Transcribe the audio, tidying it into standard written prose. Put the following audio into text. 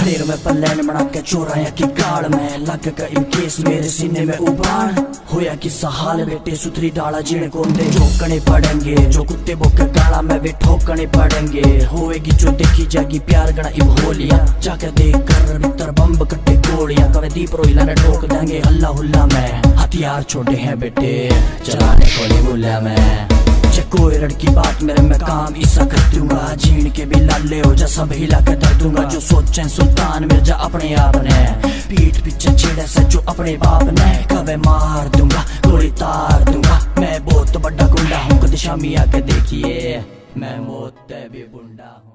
खड़ेर में पल्लैन बना के चोराया की गाड़ में लग गया इन केस मेरे सीने में उबान होया किस्सा हाल बेटे सुथरी डाला जीण कोंदे ठोकने पड़ेंगे जो कुत्ते बोके गाला में वे ठोकने पड़ेंगे होएगी जो देखी जाएगी प्यार गणा इब होलिया जाके देख कर भीतर बम्ब कट्टे गोलियां कवे दीप रोइला ने ठोक देंगे हल्ला हुल्ला में हथियार छोटे हैं बेटे चलाने को नहीं भूला मैं कोई लड़की बात मेरे में काम ऐसा कर दूंगा जीण के भी लाले हो जा सब हिला के दर दूंगा जो सोचे सुल्तान मिर्जा अपने आप ने पीठ पीछे छेड़े से जो अपने बाप ने कवे मार दूंगा गोली तार दूंगा मैं बहुत बड़ा गुंडा हूँ कद शामी आके देखिए मैं मौत भी बुंडा हूँ।